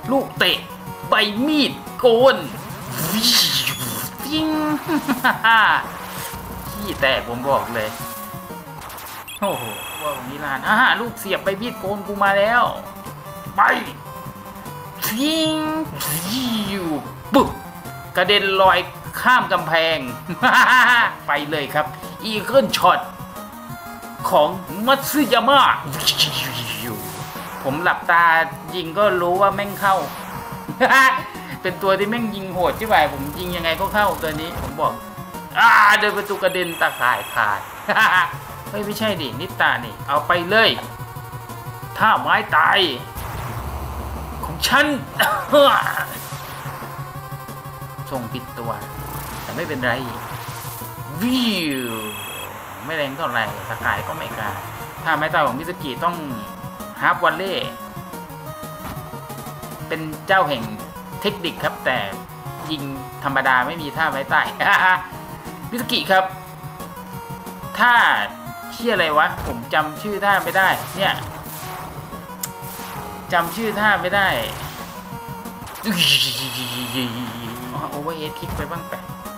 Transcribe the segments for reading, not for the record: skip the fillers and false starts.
ลูกเตะใบมีดโกนจิ้งขี้แตกผมบอกเลยโอ้โหว่าผมนิรานลูกเสียบใบมีดโกนกูมาแล้วไปทิ้งอยู่ปุ๊บกระเด็นลอยข้ามกำแพงไปเลยครับอีเกิลช็อตของมัตสึยามะผมหลับตายิงก็รู้ว่าแม่งเข้า เป็นตัวที่แม่งยิงโหดใช่ไหมผมยิงยังไงก็เข้าตัวนี้ผมบอกเดินประตูกระเด็นตาข่ายขาด ไม่ใช่ดินิตานี่เอาไปเลยท่าไม้ตายของฉัน ส่งผิดตัวแต่ไม่เป็นไรวิวไม่แรงเท่าไหร่ตาข่ายก็ไม่กล้าท่าไม้ตายของมิสกิต้องฮาร์ปวันเล่เป็นเจ้าแห่งเทคนิคครับแต่ยิงธรรมดาไม่มีท่าไม้ตาย มิสกิครับท่าชื่ออะไรวะผมจำชื่อท่าไม่ได้เนี่ยจำชื่อท่าไม่ได้โอเวอร์เฮดคิกไปบ้างไป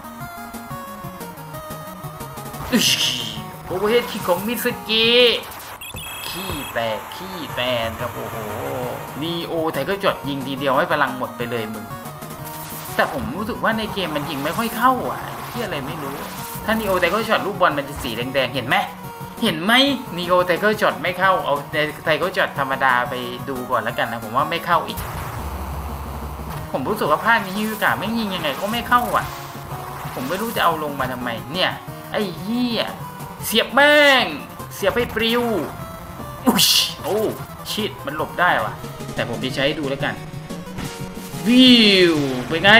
โอเวอร์เฮดคิกของมิสกิขี้แตกครับโอ้โหนีโอไทเกอร์จอดยิงทีเดียวให้พลังหมดไปเลยมึงแต่ผมรู้สึกว่าในเกมมันยิงไม่ค่อยเข้าที่อะไรไม่รู้ถ้านีโอไทเกอร์ช็อตลูกบอลมันจะสีแดงๆเห็นไหมนีโอไทเกอร์ช็อตไม่เข้าเอาไทเกอร์ช็อตธรรมดาไปดูก่อนแล้วกันนะผมว่าไม่เข้าอีกผมรู้สึกว่าภาคนี้ฮิวกะไม่ยิงยังไงก็ไม่เข้าผมไม่รู้จะเอาลงมาทำไมเนี่ยไอ้เหี้ยเสียบแม่งเสียบให้ปลิวโอ้ชิดมันหลบได้ว่ะแต่ผมจะใช้ดูแล้วกันวิวเป็นไง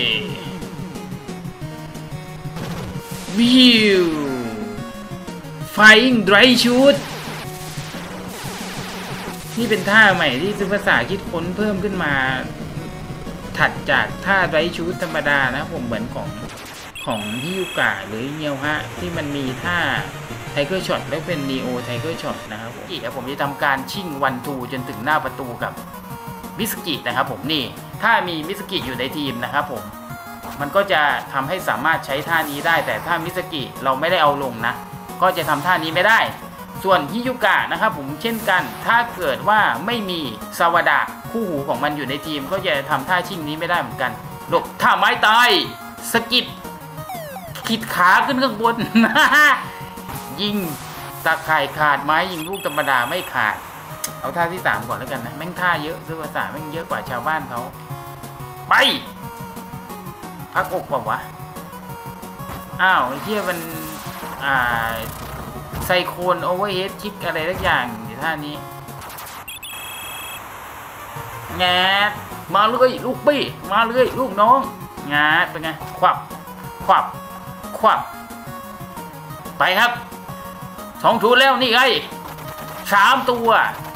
วิว Flying Dry Shoot นี่เป็นท่าใหม่ที่ซึภาษาคิดค้นเพิ่มขึ้นมาถัดจากท่า Dry Shoot ธรรมดานะผมเหมือนของฮิวกะหรือเงียวฮะที่มันมีท่าไทเกอร์ช็อตแล้วเป็นนีโอไทเกอร์ช็อตนะครับผมจะทำการชิ่งวันทูจนถึงหน้าประตูกับมิสกินะครับผมนี่ถ้ามีมิสกิอยู่ในทีมนะครับผมมันก็จะทำให้สามารถใช้ท่านี้ได้แต่ถ้ามิสกิเราไม่ได้เอาลงนะก็จะทำท่านี้ไม่ได้ส่วนฮิยุกะนะครับผมเช่นกันถ้าเกิดว่าไม่มีซาวดะคู่หูของมันอยู่ในทีมก็จะทำท่าชิ่งนี้ไม่ได้เหมือนกันหลบท่าไม้ตายสกิดขีดขาขึ้นข้างบน ยิงตาข่ายขาดไม้ยิงลูกธรรมดาไม่ขาดเอาท่าที่3ก่อนแล้วกันนะแม่งท่าเยอะซึ่งภาษาแม่งเยอะกว่าชาวบ้านเขาไปพักอกเปล่าวะไอ้เหี้ยมันไซโคนโอเวอร์เฮดคิกอะไรทุกอย่างในท่านี้แงดมาเลยลูกปี้มาเลยลูกน้องงาดเป็นไงควับไปครับ2 ทูแล้วนี่ไง3 ตัว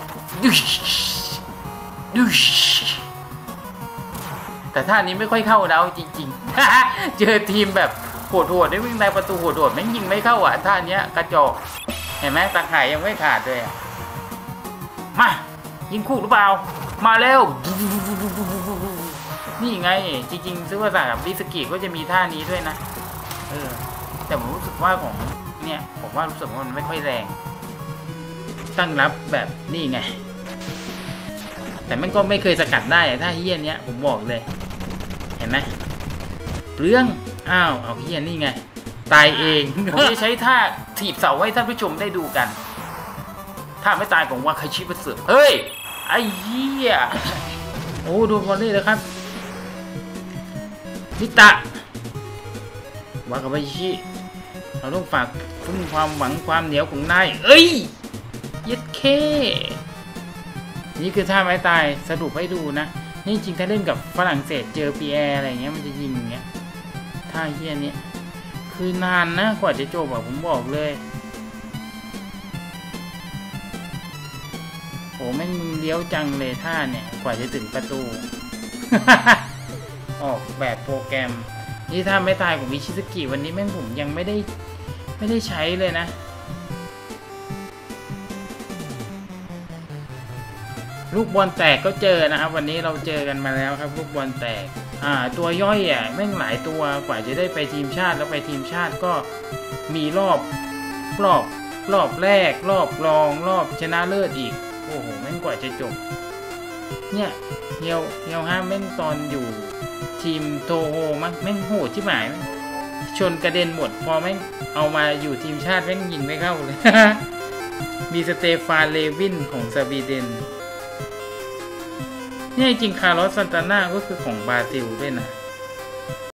แต่ท่านี้ไม่ค่อยเข้าแล้วจริงๆ เจอทีมแบบโหดได้วิ่งในประตูโหดไม่ยิงไม่เข้าท่านี้กระจอกเห็นไหมตาข่ายยังไม่ขาดเลยมายิงคู่หรือเปล่ามาแล้วนี่ไงจริงๆซื้อภาษากับมิสกิก็จะมีท่านี้ด้วยนะแต่ผมรู้สึกว่าของเนี่ยผมว่ารู้สึกว่ามันไม่ค่อยแรงตั้งรับแบบนี่ไงแต่มันก็ไม่เคยสกัดได้ถ้าเฮี้ยนเนี้ยผมบอกเลยเห็นไหมเรื่องเอาเฮี้ยนนี่ไงตายเองผมจะใช้ท่าถีบเสาให้ท่านผู้ชมได้ดูกันถ้าไม่ตายผมว่าใครชิบะเสือเฮ้ยไอ้เหี้ยโอ้ดูบอลนี่เลยครับนิตะวากาบาชิเราต้องฝากพึ่งความหวังความเหนียวของนายเย็ดเคนี่คือท่าไม้ตายสรุปให้ดูนะนี่จริงถ้าเล่นกับฝรั่งเศสเจอปีแอร์อะไรเงี้ยมันจะยิงอย่างเงี้ยท่าเฮี้ยนี้คือนานนะกว่าจะจบผมบอกเลยโอ้แม่งมึงเลี้ยวจังเลยท่าเนี่ยกว่าจะถึงประตู ออกแบบโปรแกรมนี่ท่าไม่ตายของมิชิสกิวันนี้แม่งผมยังไม่ได้ใช้เลยนะลูกบอลแตกก็เจอนะครับวันนี้เราเจอกันมาแล้วครับลูกบอลแตกตัวย่อยแม่งหลายตัวกว่าจะได้ไปทีมชาติแล้วไปทีมชาติก็มีรอบแรกรอบรองรอบชนะเลิศอีกโอ้โหแม่งกว่าจะจบเนี่ยเฮียวฮะแม่งตอนอยู่ทีมโทโฮมั้งแม่งโหดที่หมายชนกระเด็นหมดพอแม่งเอามาอยู่ทีมชาติแม่งยิงไม่เข้าเลย มีสเตฟานเลวินของสวีเดนเนี่ยจริงคาร์ลอสซันตาน่าก็คือของบราซิลด้วยนะ